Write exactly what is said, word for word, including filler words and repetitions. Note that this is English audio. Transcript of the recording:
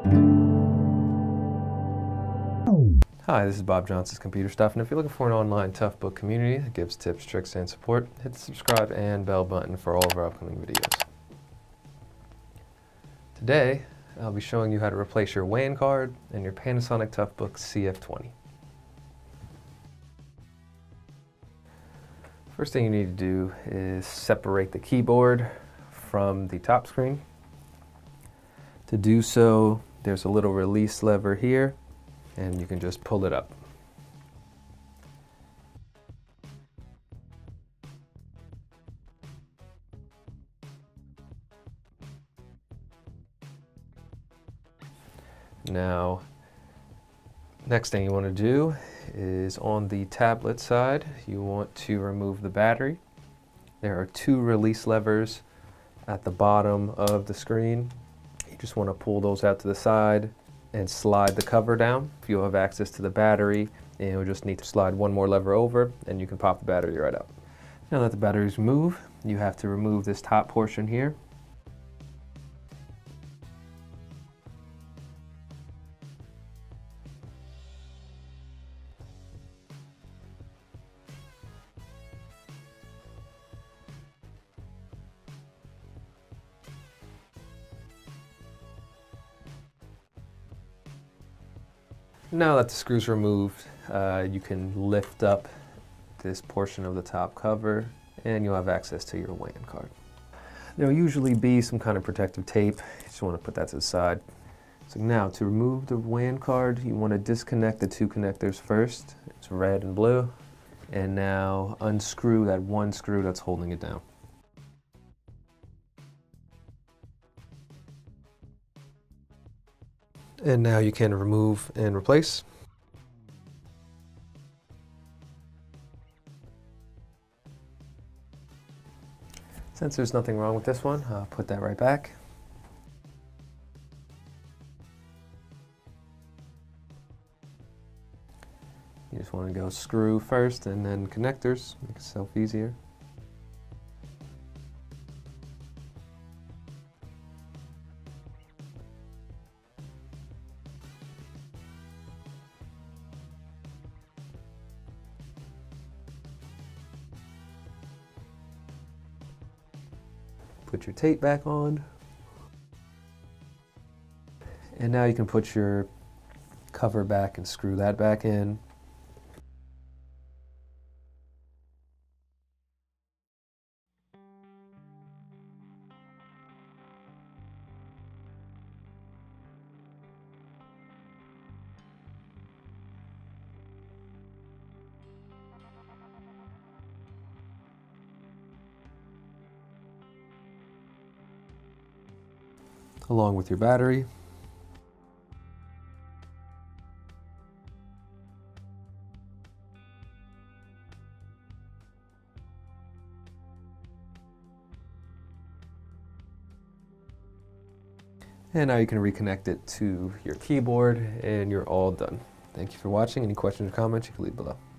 Hi, this is Bob Johnson's Computer Stuff, and if you're looking for an online Toughbook community that gives tips, tricks, and support, hit the subscribe and bell button for all of our upcoming videos. Today, I'll be showing you how to replace your W A N card and your Panasonic Toughbook C F twenty. First thing you need to do is separate the keyboard from the top screen. To do so, there's a little release lever here, and you can just pull it up. Now, next thing you want to do is on the tablet side, you want to remove the battery. There are two release levers at the bottom of the screen. You just want to pull those out to the side and slide the cover down. If you have access to the battery, and you'll just need to slide one more lever over and you can pop the battery right out. Now that the battery's removed, you have to remove this top portion here. Now that the screw's removed, uh, you can lift up this portion of the top cover and you'll have access to your W A N card. There will usually be some kind of protective tape. You just want to put that to the side. So now to remove the W A N card, you want to disconnect the two connectors first. It's red and blue. And now unscrew that one screw that's holding it down. And now you can remove and replace. Since there's nothing wrong with this one, I'll put that right back. You just want to go screw first and then connectors, make yourself easier. Put your tape back on. And now you can put your cover back and screw that back in. Along with your battery. And now you can reconnect it to your keyboard and you're all done. Thank you for watching. Any questions or comments, you can leave below.